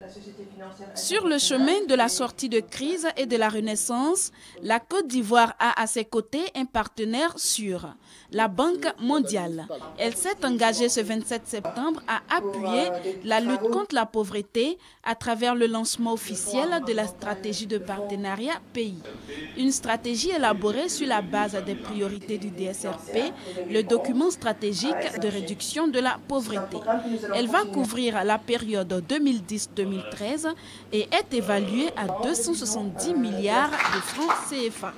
Sur le chemin de la sortie de crise et de la renaissance, la Côte d'Ivoire a à ses côtés un partenaire sûr, la Banque mondiale. Elle s'est engagée ce 27 septembre à appuyer la lutte contre la pauvreté à travers le lancement officiel de la stratégie de partenariat pays. Une stratégie élaborée sur la base des priorités du DSRP, le document stratégique de réduction de la pauvreté. Elle va couvrir la période 2010-2013 et est évaluée à 270 milliards de francs CFA.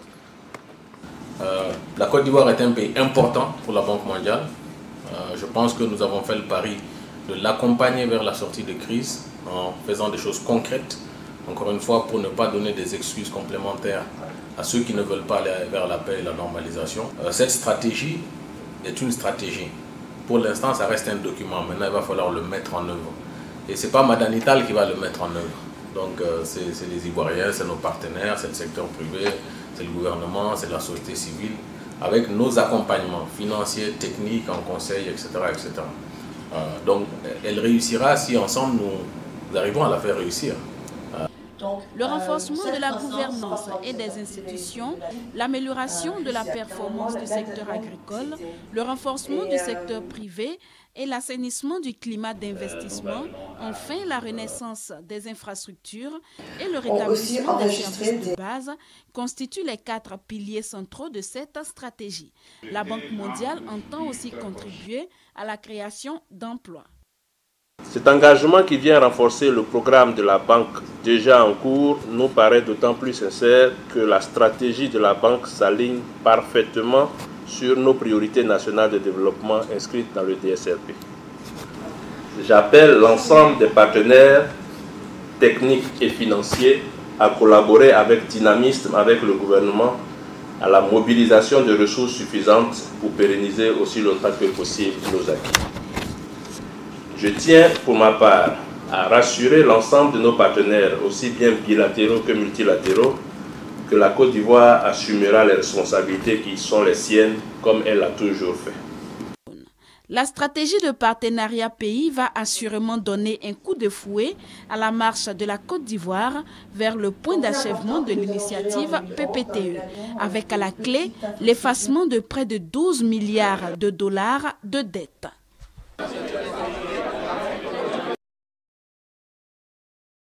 La Côte d'Ivoire est un pays important pour la Banque mondiale. Je pense que nous avons fait le pari de l'accompagner vers la sortie de crise en faisant des choses concrètes, encore une fois pour ne pas donner des excuses complémentaires à ceux qui ne veulent pas aller vers la paix et la normalisation. Cette stratégie est une stratégie. Pour l'instant, ça reste un document. Maintenant, il va falloir le mettre en œuvre. Et ce n'est pas Madanital qui va le mettre en œuvre. Donc, c'est les Ivoiriens, c'est nos partenaires, c'est le secteur privé, c'est le gouvernement, c'est la société civile, avec nos accompagnements financiers, techniques, en conseil, etc. etc. Donc, elle réussira si ensemble nous arrivons à la faire réussir. Le renforcement de la gouvernance et des institutions, l'amélioration de la performance du secteur agricole, le renforcement du secteur privé et l'assainissement du climat d'investissement, enfin la renaissance des infrastructures et le rétablissement des services de base constituent les 4 piliers centraux de cette stratégie. La Banque mondiale entend aussi contribuer à la création d'emplois. Cet engagement qui vient renforcer le programme de la banque déjà en cours nous paraît d'autant plus sincère que la stratégie de la banque s'aligne parfaitement sur nos priorités nationales de développement inscrites dans le DSRP. J'appelle l'ensemble des partenaires techniques et financiers à collaborer avec dynamisme avec le gouvernement à la mobilisation de ressources suffisantes pour pérenniser aussi longtemps que possible nos acquis. Je tiens pour ma part à rassurer l'ensemble de nos partenaires, aussi bien bilatéraux que multilatéraux, que la Côte d'Ivoire assumera les responsabilités qui sont les siennes comme elle l'a toujours fait. La stratégie de partenariat pays va assurément donner un coup de fouet à la marche de la Côte d'Ivoire vers le point d'achèvement de l'initiative PPTE, avec à la clé l'effacement de près de 12 milliards de dollars de dettes.